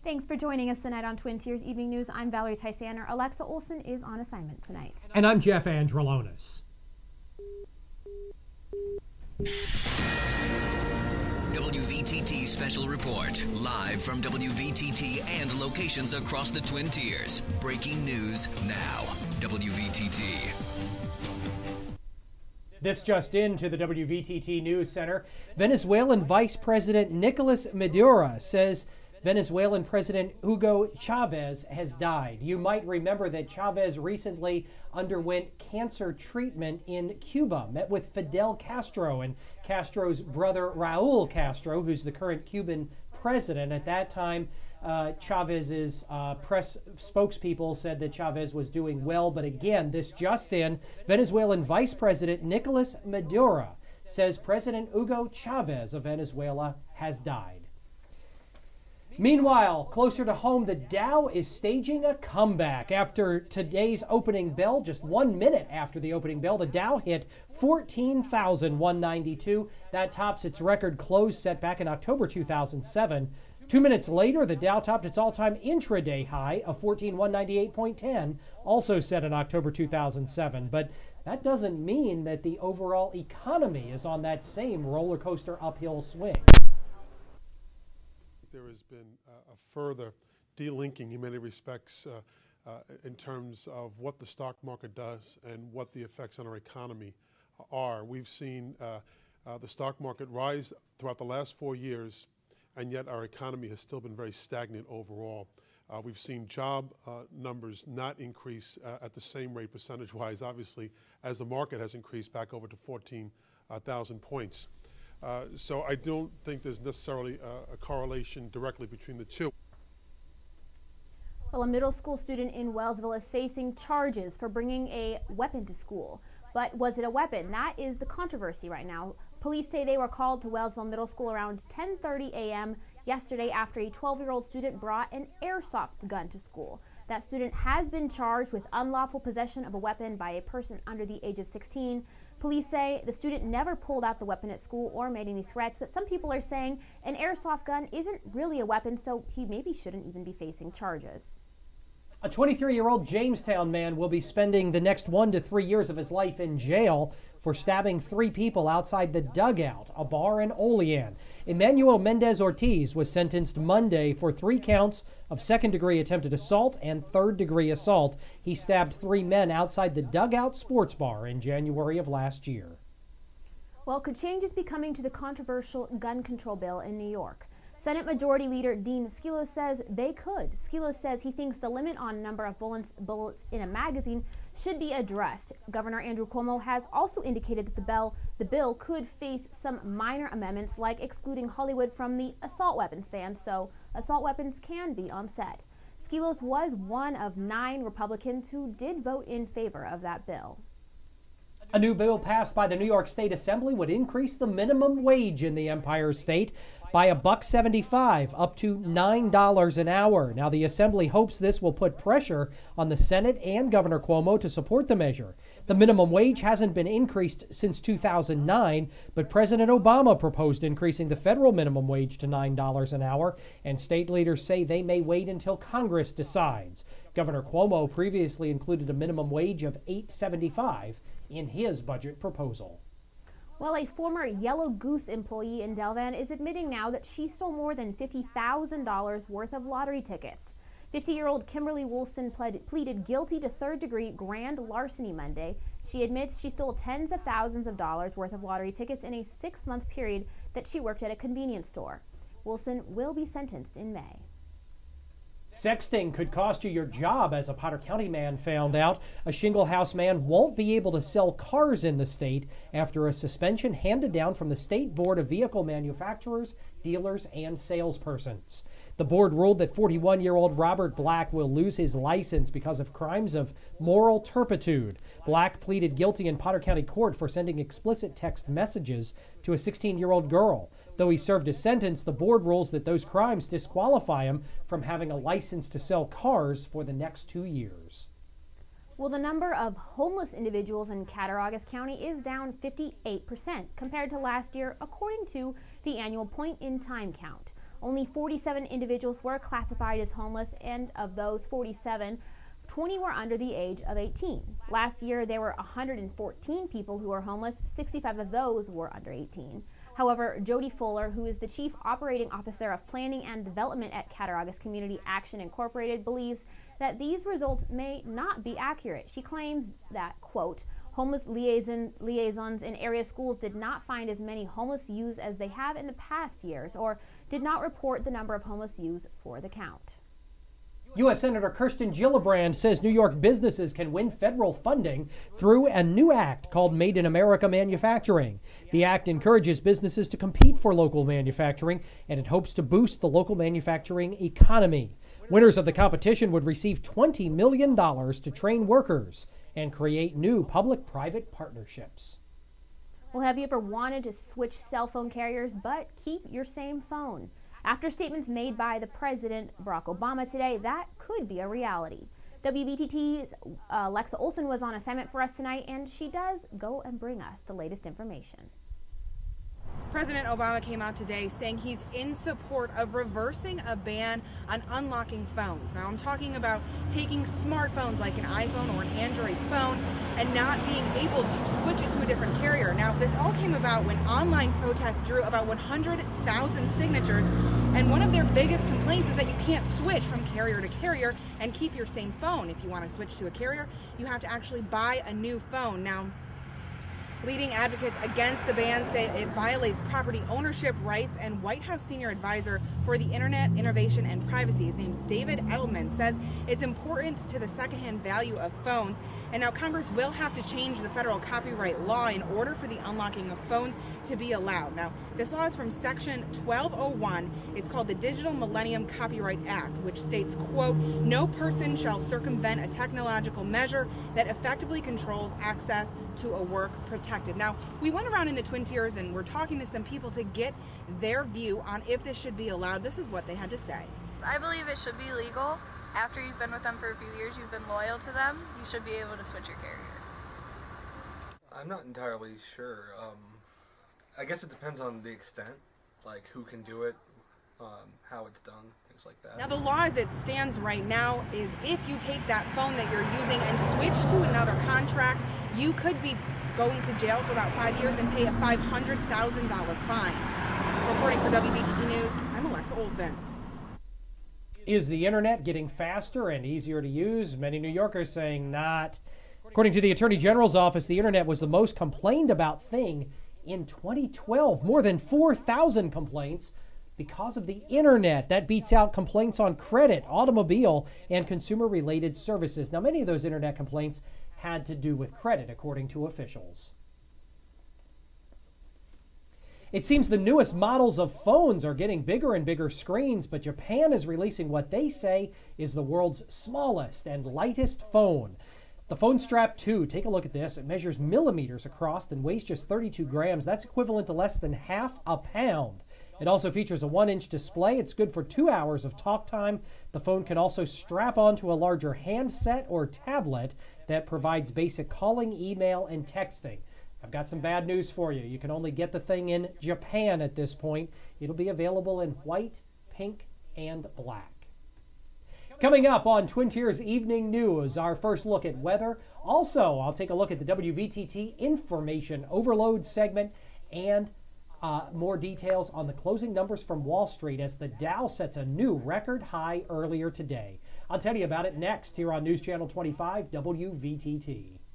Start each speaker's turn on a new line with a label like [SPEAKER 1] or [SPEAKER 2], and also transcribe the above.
[SPEAKER 1] Thanks for joining us tonight on Twin Tiers Evening News. I'm Valerie Tysander. Alexa Olson is on assignment tonight.
[SPEAKER 2] And I'm Jeff Androlonis.
[SPEAKER 3] WVTT Special Report, live from WVTT and locations across the Twin Tiers. Breaking news now. WVTT.
[SPEAKER 2] This just into the WVTT News Center. Venezuelan Vice President Nicolas Maduro says Venezuelan President Hugo Chavez has died. You might remember that Chavez recently underwent cancer treatment in Cuba, met with Fidel Castro and Castro's brother Raul Castro, who's the current Cuban president. At that time, Chavez's press spokespeople said that Chavez was doing well. But again, this just in, Venezuelan Vice President Nicolas Maduro says President Hugo Chavez of Venezuela has died. Meanwhile, closer to home, the Dow is staging a comeback. After today's opening bell, just 1 minute after the opening bell, the Dow hit 14,192. That tops its record close set back in October 2007. 2 minutes later, the Dow topped its all-time intraday high of 14,198.10, also set in October 2007. But that doesn't mean that the overall economy is on that same roller coaster uphill swing.
[SPEAKER 4] There has been a further delinking in many respects in terms of what the stock market does and what the effects on our economy are. We've seen the stock market rise throughout the last 4 years, and yet our economy has still been very stagnant overall. We've seen job numbers not increase at the same rate percentage-wise, obviously, as the market has increased back over to 14,000 points. So I don't think there's necessarily a correlation directly between the two.
[SPEAKER 1] Well, a middle school student in Wellsville is facing charges for bringing a weapon to school. But was it a weapon? That is the controversy right now. Police say they were called to Wellsville Middle School around 10:30 a.m. yesterday after a 12-year-old student brought an airsoft gun to school. That student has been charged with unlawful possession of a weapon by a person under the age of 16. Police say the student never pulled out the weapon at school or made any threats, but some people are saying an airsoft gun isn't really a weapon, so he maybe shouldn't even be facing charges.
[SPEAKER 2] A 23-year-old Jamestown man will be spending the next 1 to 3 years of his life in jail for stabbing 3 people outside the Dugout, a bar in Olean. Emmanuel Mendez Ortiz was sentenced Monday for 3 counts of second-degree attempted assault and third-degree assault. He stabbed 3 men outside the Dugout Sports Bar in January of last year.
[SPEAKER 1] Well, could changes be coming to the controversial gun control bill in New York? Senate Majority Leader Dean Skelos says they could. Skelos says he thinks the limit on number of bullets in a magazine should be addressed. Governor Andrew Cuomo has also indicated that the bill could face some minor amendments like excluding Hollywood from the assault weapons ban, so assault weapons can be on set. Skelos was one of 9 Republicans who did vote in favor of that bill.
[SPEAKER 2] A new bill passed by the New York State Assembly would increase the minimum wage in the Empire State by $1.75 up to $9 an hour. Now, the Assembly hopes this will put pressure on the Senate and Governor Cuomo to support the measure. The minimum wage hasn't been increased since 2009, but President Obama proposed increasing the federal minimum wage to $9 an hour, and state leaders say they may wait until Congress decides. Governor Cuomo previously included a minimum wage of $8.75 in his budget proposal.
[SPEAKER 1] Well, a former Yellow Goose employee in Delvan is admitting now that she stole more than $50,000 worth of lottery tickets. 50-year-old Kimberly Woolston pleaded guilty to third-degree grand larceny Monday. She admits she stole tens of thousands of dollars worth of lottery tickets in a 6-month period that she worked at a convenience store. Woolston will be sentenced in May.
[SPEAKER 2] Sexting could cost you your job, as a Potter County man found out. A Shingle House man won't be able to sell cars in the state after a suspension handed down from the State Board of Vehicle Manufacturers, Dealers, and Salespersons. The board ruled that 41-year-old Robert Black will lose his license because of crimes of moral turpitude. Black pleaded guilty in Potter County Court for sending explicit text messages to a 16-year-old girl. Though he served his sentence, the board rules that those crimes disqualify him from having a license to sell cars for the next 2 years.
[SPEAKER 1] Well, the number of homeless individuals in Cattaraugus County is down 58% compared to last year, according to the annual point-in-time count. Only 47 individuals were classified as homeless, and of those 47, 20 were under the age of 18. Last year, there were 114 people who were homeless. 65 of those were under 18. However, Jody Fuller, who is the Chief Operating Officer of Planning and Development at Cattaraugus Community Action Incorporated, believes that these results may not be accurate. She claims that, quote, homeless liaisons in area schools did not find as many homeless youths as they have in the past years, or did not report the number of homeless youths for the count.
[SPEAKER 2] U.S. Senator Kirsten Gillibrand says New York businesses can win federal funding through a new act called Made in America Manufacturing. The act encourages businesses to compete for local manufacturing, and it hopes to boost the local manufacturing economy. Winners of the competition would receive $20 million to train workers and create new public-private partnerships.
[SPEAKER 1] Well, have you ever wanted to switch cell phone carriers but keep your same phone? After statements made by the President, Barack Obama, today, that could be a reality. WVTT's Alexa Olson was on assignment for us tonight, and she does go and bring us the latest information.
[SPEAKER 5] President Obama came out today saying he's in support of reversing a ban on unlocking phones. Now, I'm talking about taking smartphones like an iPhone or an Android phone and not being able to switch it to a different carrier. Now, this all came about when online protests drew about 100,000 signatures, and one of their biggest complaints is that you can't switch from carrier to carrier and keep your same phone. If you want to switch to a carrier, you have to actually buy a new phone. Now, leading advocates against the ban say it violates property ownership rights, and White House senior advisor for the Internet Innovation and Privacy, his name's David Edelman, says it's important to the secondhand value of phones. And now Congress will have to change the federal copyright law in order for the unlocking of phones to be allowed. Now, this law is from Section 1201. It's called the Digital Millennium Copyright Act, which states, quote, no person shall circumvent a technological measure that effectively controls access to a work protected. Now, we went around in the Twin Tiers and we're talking to some people to get their view on if this should be allowed. This is what they had to say.
[SPEAKER 6] I believe it should be legal. After you've been with them for a few years, you've been loyal to them, you should be able to switch your carrier.
[SPEAKER 7] I'm not entirely sure. I guess it depends on the extent, like who can do it, how it's done, things like that.
[SPEAKER 5] Now, the law as it stands right now is if you take that phone that you're using and switch to another contract, you could be going to jail for about 5 years and pay a $500,000 fine. Reporting for WVTT News, I'm Alexa Olson.
[SPEAKER 2] Is the internet getting faster and easier to use? Many New Yorkers saying not. According to the Attorney General's office, the internet was the most complained about thing in 2012. More than 4,000 complaints because of the internet. That beats out complaints on credit, automobile, and consumer-related services. Now, many of those internet complaints had to do with credit, according to officials. It seems the newest models of phones are getting bigger and bigger screens, but Japan is releasing what they say is the world's smallest and lightest phone. The Phone Strap 2, take a look at this. It measures millimeters across and weighs just 32 grams. That's equivalent to less than half a pound. It also features a 1-inch display. It's good for 2 hours of talk time. The phone can also strap onto a larger handset or tablet that provides basic calling, email, and texting. I've got some bad news for you. You can only get the thing in Japan at this point. It'll be available in white, pink, and black. Coming up on Twin Tiers Evening News, our first look at weather. Also, I'll take a look at the WVTT Information Overload segment and more details on the closing numbers from Wall Street as the Dow sets a new record high earlier today. I'll tell you about it next here on News Channel 25 WVTT.